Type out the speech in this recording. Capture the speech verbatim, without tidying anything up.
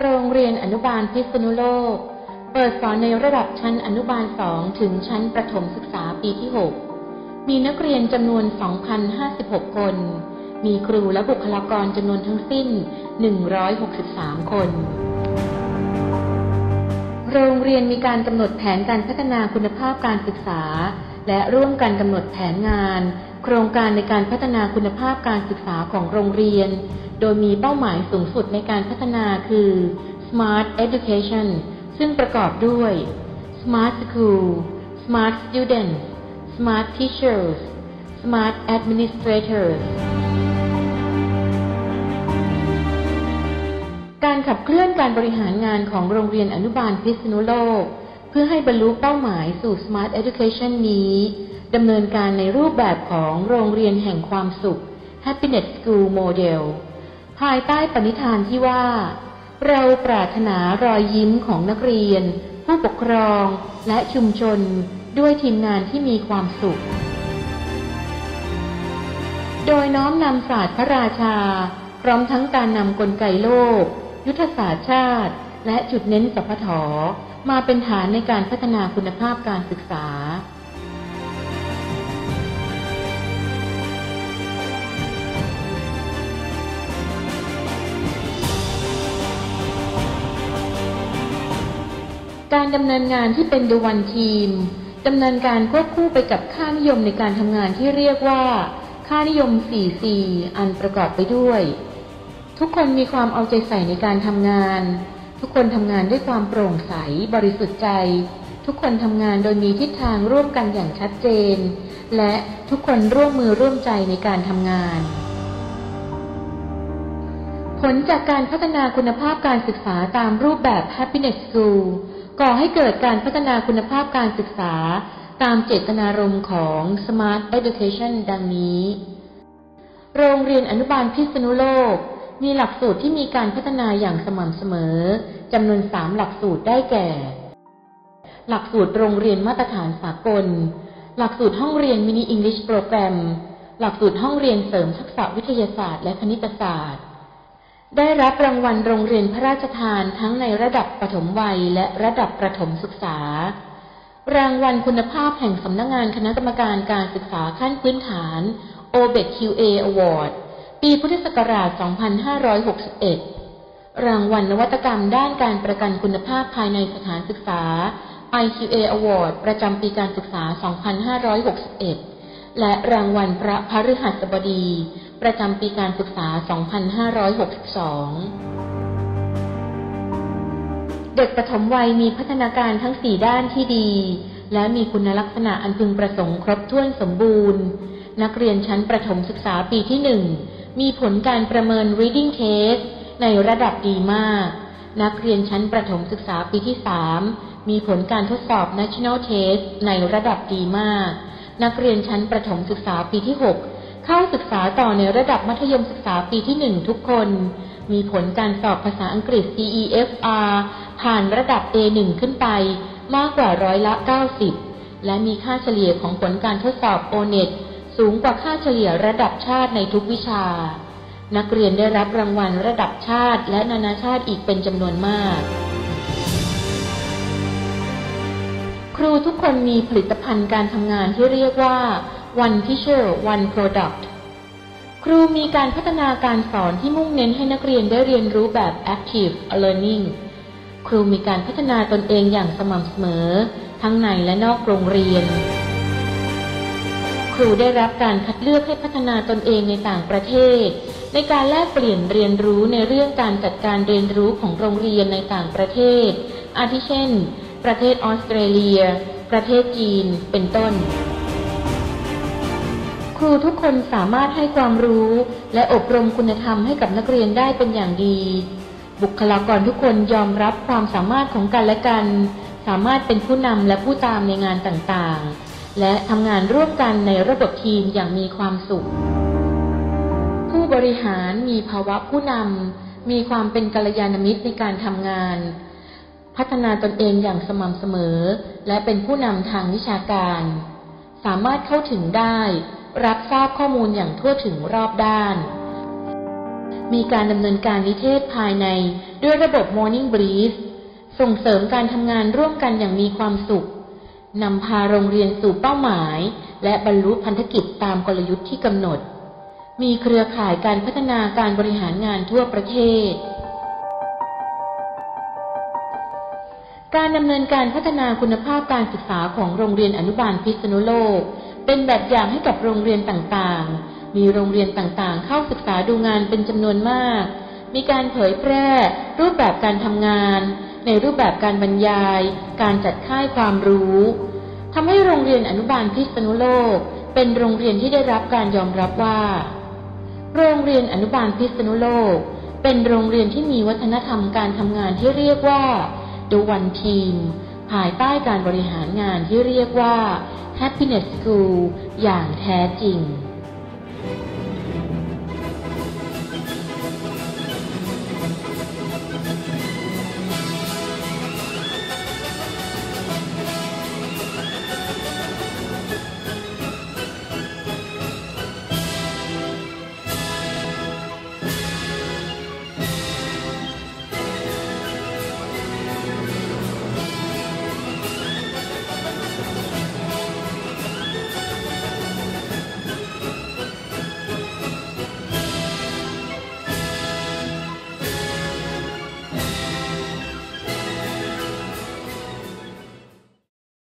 โรงเรียนอนุบาลพิษณุโลกเปิดสอนในระดับชั้นอนุบาลสองถึงชั้นประถมศึกษาปีที่หกมีนักเรียนจำนวน สองพันห้าสิบหก คนมีครูและบุคลากรจำนวนทั้งสิ้นหนึ่งร้อยหกสิบสามคนโรงเรียนมีการกำหนดแผนการพัฒนาคุณภาพการศึกษาและร่วมกันกำหนดแผนงานโครงการในการพัฒนาคุณภาพการศึกษาของโรงเรียนโดยมีเป้าหมายสูงสุดในการพัฒนาคือ Smart Education ซึ่งประกอบด้วย Smart School, Smart Students, Smart Teachers, Smart Administrators การขับเคลื่อนการบริหารงานของโรงเรียนอนุบาลพิษณุโลกเพื่อให้บรรลุเป้าหมายสู่ Smart Education นี้ดำเนินการในรูปแบบของโรงเรียนแห่งความสุข Happiness School Model ภายใต้ปณิธานที่ว่าเราปรารถนารอยยิ้มของนักเรียนผู้ปกครองและชุมชนด้วยทีมงานที่มีความสุขโดยน้อมนำศาสตร์พระราชาพร้อมทั้งการนำกลไกโลกยุทธศาสตร์ชาติและจุดเน้นสพท.มาเป็นฐานในการพัฒนาคุณภาพการศึกษาการดำเนินงานที่เป็น The One Team ดำเนินการควบคู่ไปกับค่านิยมในการทำงานที่เรียกว่าค่านิยม โฟร์ ซี อันประกอบไปด้วยทุกคนมีความเอาใจใส่ในการทำงานทุกคนทำงานด้วยความโปร่งใสบริสุทธิ์ใจทุกคนทำงานโดยมีทิศทางร่วมกันอย่างชัดเจนและทุกคนร่วมมือร่วมใจในการทำงานผลจากการพัฒนาคุณภาพการศึกษาตามรูปแบบ Happiness School ก่อให้เกิดการพัฒนาคุณภาพการศึกษาตามเจตนารมณ์ของ Smart Education ดังนี้โรงเรียนอนุบาลพิษณุโลกมีหลักสูตรที่มีการพัฒนาอย่างสม่ำเสมอจำนวนสามหลักสูตรได้แก่หลักสูตรโรงเรียนมาตรฐานสากลหลักสูตรห้องเรียนมินิอังกฤษโปรแกรมหลักสูตรห้องเรียนเสริมทักษะวิทยาศาสตร์และคณิตศาสตร์ได้รับรางวัลโรงเรียนพระราชทานทั้งในระดับปฐมวัยและระดับประถมศึกษารางวัลคุณภาพแห่งสำนักงานคณะกรรมการการศึกษาขั้นพื้นฐาน โอ บี พี คิว เอ Award ปีพุทธศักราช สองพันห้าร้อยหกสิบเอ็ด รางวัลนวัตกรรมด้านการประกันคุณภาพภายในสถานศึกษา ไอ คิว เอ Award ประจำปีการศึกษา สองพันห้าร้อยหกสิบเอ็ด และรางวัลพระพฤหัสบดีประจำปีการศึกษา สองพันห้าร้อยหกสิบสอง เด็กปฐมวัยมีพัฒนาการทั้งสี่ด้านที่ดีและมีคุณลักษณะอันพึงประสงค์ครบถ้วนสมบูรณ์นักเรียนชั้นประถมศึกษาปีที่หนึ่งมีผลการประเมิน reading test ในระดับดีมากนักเรียนชั้นประถมศึกษาปีที่สามมีผลการทดสอบ national test ในระดับดีมากนักเรียนชั้นประถมศึกษาปีที่หกเข้าศึกษาต่อในระดับมัธยมศึกษาปีที่หนึ่งทุกคนมีผลการสอบภาษาอังกฤษ ซี อี เอฟ อาร์ ผ่านระดับ เอ หนึ่ง ขึ้นไปมากกว่าร้อยละเก้าสิบและมีค่าเฉลี่ยของผลการทดสอบ โอ เน็ต สูงกว่าค่าเฉลี่ยระดับชาติในทุกวิชานักเรียนได้รับรางวัลระดับชาติและนานาชาติอีกเป็นจำนวนมากครูทุกคนมีผลิตภัณฑ์การทำงานที่เรียกว่า One Teacher One Product ครูมีการพัฒนาการสอนที่มุ่งเน้นให้นักเรียนได้เรียนรู้แบบ Active Learning ครูมีการพัฒนาตนเองอย่างสม่ำเสมอทั้งในและนอกโรงเรียนครูได้รับการคัดเลือกให้พัฒนาตนเองในต่างประเทศในการแลกเปลี่ยนเรียนรู้ในเรื่องการจัดการเรียนรู้ของโรงเรียนในต่างประเทศอาทิเช่นประเทศออสเตรเลียประเทศจีนเป็นต้นครูทุกคนสามารถให้ความรู้และอบรมคุณธรรมให้กับนักเรียนได้เป็นอย่างดีบุคลากรทุกคนยอมรับความสามารถของกันและกันสามารถเป็นผู้นำและผู้ตามในงานต่างๆและทำงานร่วมกันในระบบทีมอย่างมีความสุขผู้บริหารมีภาวะผู้นำมีความเป็นกัลยาณมิตรในการทำงานพัฒนาตนเองอย่างสม่ำเสมอและเป็นผู้นำทางวิชาการสามารถเข้าถึงได้รับทราบข้อมูลอย่างทั่วถึงรอบด้านมีการดำเนินการนิเทศภายในด้วยระบบ Morning Brief ส่งเสริมการทำงานร่วมกันอย่างมีความสุขนำพาโรงเรียนสู่เป้าหมายและบรรลุพันธกิจตามกลยุทธ์ที่กำหนดมีเครือข่ายการพัฒนาการบริหารงานทั่วประเทศการดำเนินการพัฒนาคุณภาพการศึกษาของโรงเรียนอนุบาลพิษณุโลกเป็นแบบอย่างให้กับโรงเรียนต่างๆมีโรงเรียนต่างๆเข้าศึกษาดูงานเป็นจำนวนมากมีการเผยแพร่รูปแบบการทำงานในรูปแบบการบรรยายการจัดค่ายความรู้ทำให้โรงเรียนอนุบาลพิษณุโลกเป็นโรงเรียนที่ได้รับการยอมรับว่าโรงเรียนอนุบาลพิษณุโลกเป็นโรงเรียนที่มีวัฒนธรรมการทำงานที่เรียกว่า The One Team ภายใต้การบริหารงานที่เรียกว่า Happiness School อย่างแท้จริง